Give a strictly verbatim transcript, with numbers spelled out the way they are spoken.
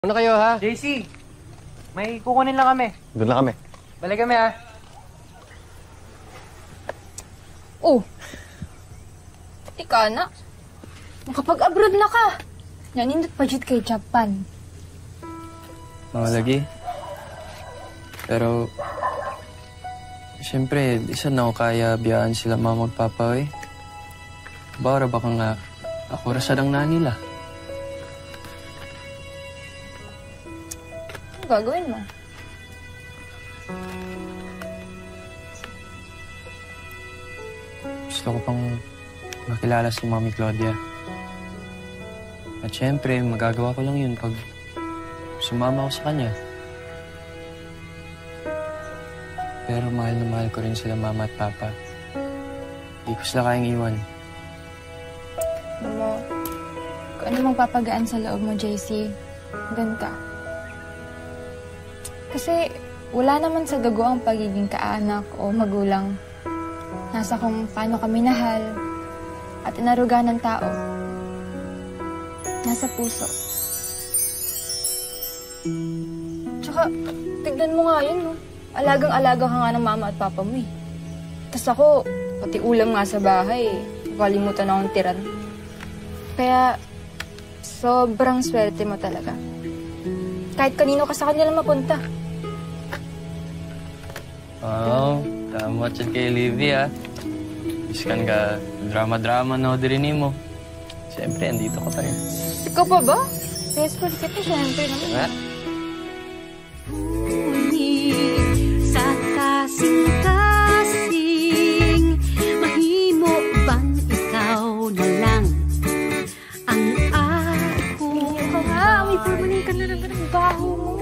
Ano kayo, ha? J C, may kukunin lang kami. Doon lang kami. Balik kami, ha? Oh. Ika na. Makapag-abroad na ka. Nanindot pa dyan kay Japan. Mga lagi. Pero, siyempre, di saan ako kaya biyaan sila mama at papa eh. Bawara baka nga, ako rasa ng nanila. Ano gagawin mo? Gusto ko pang makilala si Mami Claudia. At siyempre, magagawa ko lang yun pag sumama ako sa kanya. Pero mahal na mahal ko rin sila mama at papa. Hindi ko sila kayang iwan. Alam mo, kung ano mang papagaan sa loob mo, J C, doon ka. Kasi wala naman sa dugo ang pagiging kaanak o magulang. Nasa kung paano ka minahal at inaruga ng tao. Nasa puso. Tsaka, tignan mo nga yun, no? Alagang-alaga ka nga ng mama at papa mo, eh. Tapos ako, pati ulam nga sa bahay, eh. Kalimutan akong tiran. Kaya, sobrang swerte mo talaga. Kahit kanino ka sa kanila mapunta. Wow, tama chat kay Livy, ah. Iskan ka, drama-drama na din mo. Siyempre, andito ka pa rin. Ikaw pa ba? Best friend kita, siyempre naman. Nga. Sa kasing-kasing, mahimo bang ikaw na lang ang ako? Ikaw nga, may permanent ka na naman ang baho mo.